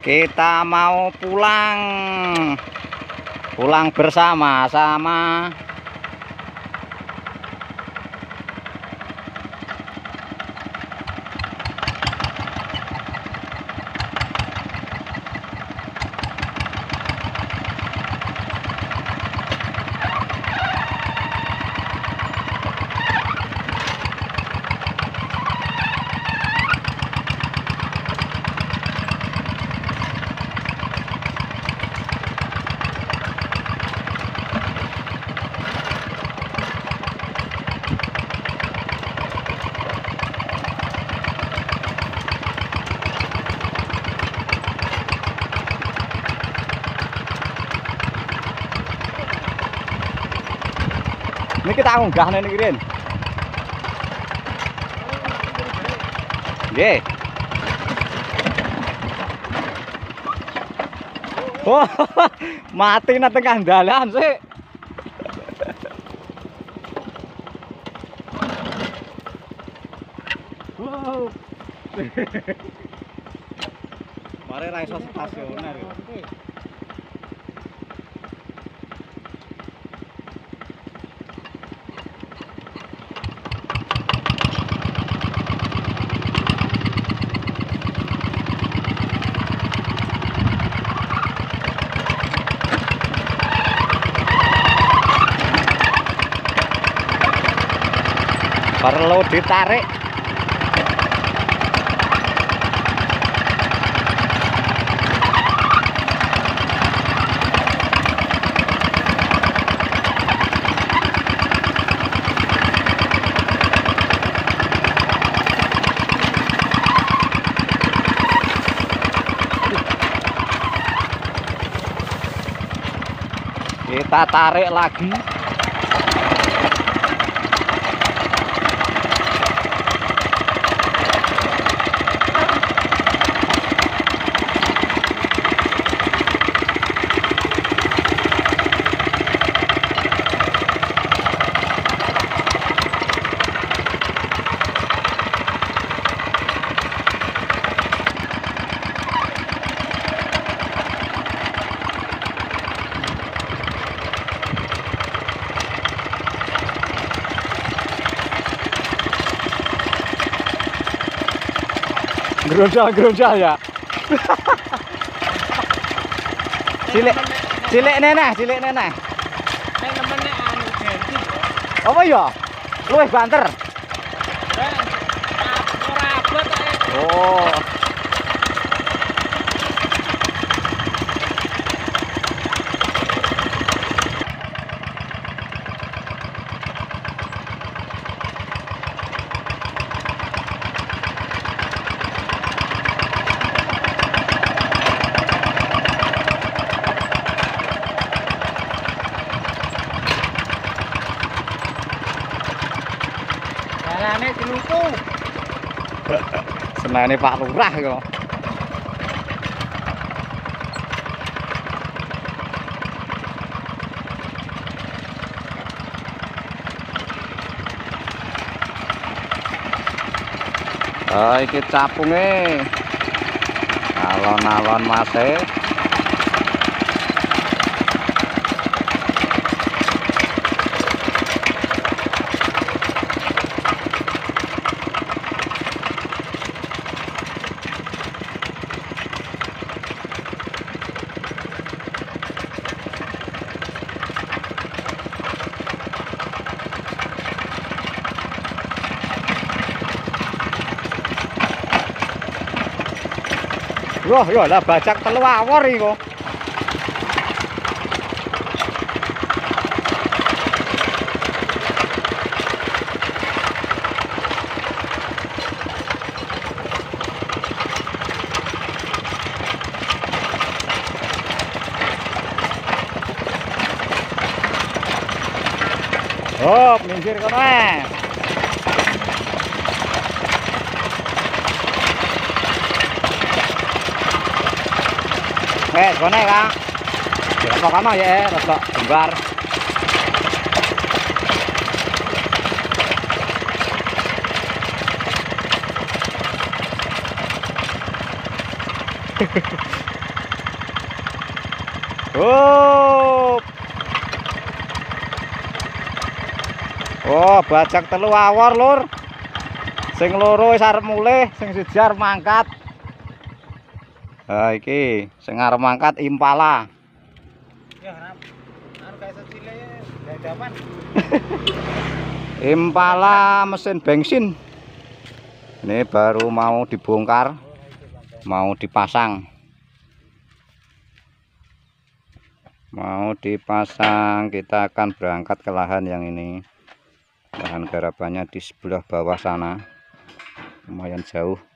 Kita mau pulang bersama-sama. Ini kita unggah nih Rin. Nggih. Oh, mati nang tengah dalan sih. Wow. Mare ra iso stasioner. Perlu ditarik. Kita tarik lagi. Gerunjal ya. Cilik neneh. Nek nemene anu bensin. Apa ya? Luwih banter. Ora abot kok. Oh. Dalane diluku. Senane Pak Lurah kok. Oh, iki capunge. Alon-alon masih. Wah, ya lah bajak telu awor iki kok. Oh, minggir kono ae. Kono Kang. Kok kamu ya, rada jembar. Oh, bajak telu awor, Lur. Sing loro wis arep mulih, sing siji arep mangkat. Ha iki sing arep mangkat Impala. Ya, anu kayak secile dadapan. Impala mesin bensin. Ini baru mau dibongkar, mau dipasang. Mau dipasang, kita akan berangkat ke lahan yang ini. Lahan garapannya di sebelah bawah sana. Lumayan jauh.